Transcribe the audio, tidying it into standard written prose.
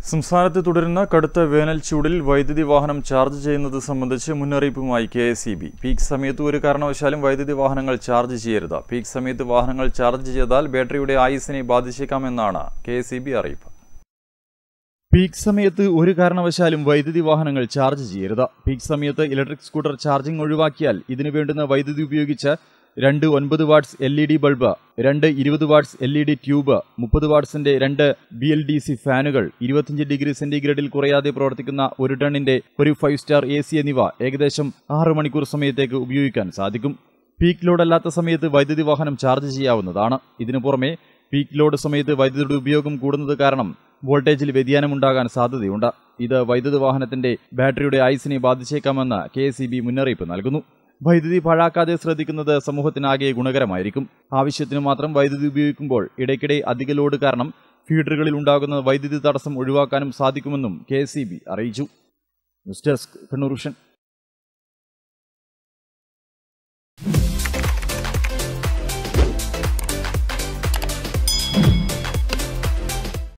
സംസ്ഥാനത്ത് തുടരുന്ന കടുത്ത വേനൽ ചൂടിൽ വൈദ്യുതി വാഹനം ചാർജ് ചെയ്യുന്നത് സംബന്ധിച്ച് മുന്നറിയിപ്പുമായി കെഎസ്ഇബി. പീക്ക് സമയത്ത് ഒരു കാരണവശാലും വൈദ്യുതി വാഹനങ്ങൾ ചാർജ് ചെയ്യരുത്. പീക്ക് സമയത്ത് വാഹനങ്ങൾ ചാർജ് ചെയ്താൽ ബാറ്ററിയുടെ ആയുസ്സിനെ ബാധിച്ചേക്കാമെന്നാണ് കെഎസ്ഇബി അറിയിപ്പ്. പീക്ക് സമയത്ത് ഒരു കാരണവശാലും വൈദ്യുതി വാഹനങ്ങൾ ചാർജ് ചെയ്യരുത്. പീക്ക് സമയത്ത് ഇലക്ട്രിക് സ്കൂട്ടർ ചാർജിംഗ് ഒഴിവാക്കിയാൽ ഇതിനു വേണ്ടുന്ന വൈദ്യുതി ഉപയോഗിച്ച് 2 9 watts LED bulb, 2 20 watts LED tube, 30 വാട്ട്സിന്റെ 2 BLDC ഫാനുകൾ, 25 ഡിഗ്രി സെന്റിഗ്രേഡിൽ കുറയാതെ പ്രവർത്തിക്കുന്ന 1 ടണ്ണിന്റെ ഒരു 5 സ്റ്റാർ AC എന്നിവ ഏകദേശം 6 മണിക്കൂർ സമയത്തേക്ക് ഉപയോഗിക്കാൻ സാധിക്കും. പീക്ക് ലോഡ് അല്ലാത്ത സമയത്ത് വൈദ്യുതി വാഹനം ചാർജ് ചെയ്യാവുന്നതാണ്. ഇതിനു പുറമെ പീക്ക് ലോഡ് സമയത്ത് വൈദ്യുതിയുടെ ഉപയോഗം കൂടുന്നത് കാരണം വോൾട്ടേജിൽ വ്യതിയാനമുണ്ടാകാൻ സാധ്യതയുണ്ട്. ഇത് വൈദ്യുതി വാഹനത്തിന്റെ ബാറ്ററിയുടെ ആയുസ്സിനെ ബാധിച്ചേക്കാമെന്ന് കെഎസ്ഇബി മുന്നറിയിപ്പ് നൽകുന്നു. വൈദ്യുതി പാഴാക്കാതെ ശ്രദ്ധിക്കുന്നത് സമൂഹത്തിനാകെ ഗുണകരമായിരിക്കും. ആവശ്യത്തിന് മാത്രം വൈദ്യുതി ഉപയോഗിക്കുമ്പോൾ ഇടയ്ക്കിടെ അധിക ലോഡ് കാരണം ഫീഡറുകളിൽ ഉണ്ടാകുന്ന വൈദ്യുതി തടസ്സം ഒഴിവാക്കാനും സാധിക്കുമെന്നും കെഎസ്ഇബി അറിയിച്ചു. News desk Kannur vision.